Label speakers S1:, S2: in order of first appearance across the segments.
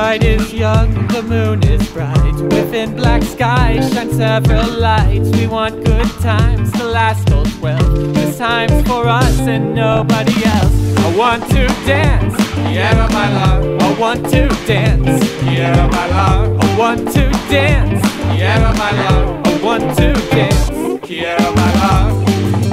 S1: bride is young, the moon is bright. Within black skies shine several lights. We want good times to last till 12. This time's for us and nobody else. I want to dance, quiero bailar. I want to dance, quiero bailar. I want to dance, quiero bailar. I want to dance, quiero bailar.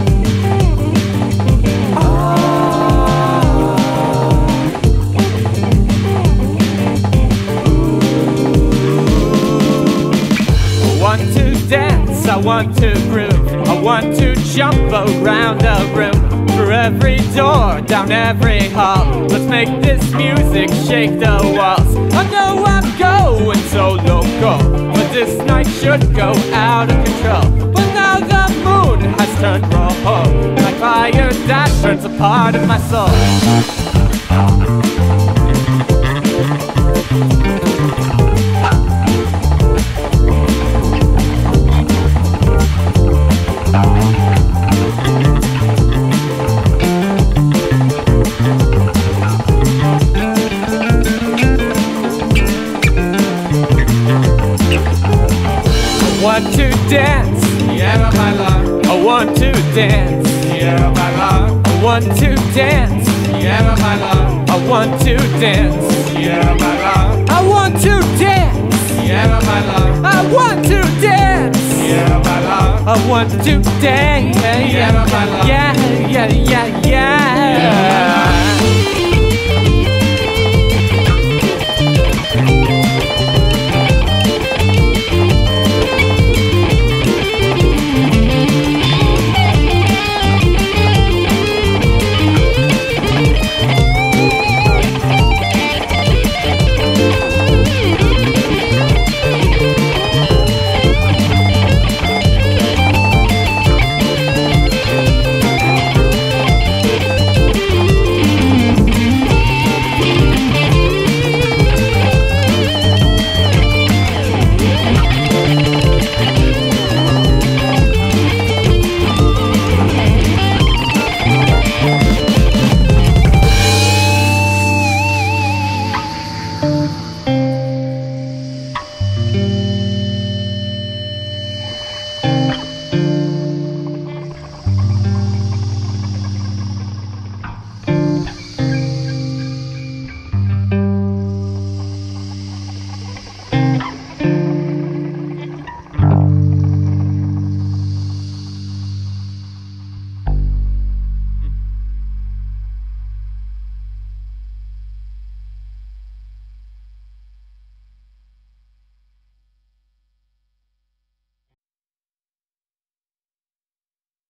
S1: I want to groove, I want to jump around the room. Through every door, down every hall. Let's make this music shake the walls. I know I'm going so loco, but this night should go out of control. But now the moon has turned rojo, like fire that burns a part of my soul. I want to dance, quiero bailar. I want to dance, quiero bailar. I want to dance, quiero bailar. I want to dance, quiero bailar. I want to dance, quiero bailar. I want to dance, quiero bailar. I want to dance, quiero bailar. Yeah, yeah, yeah,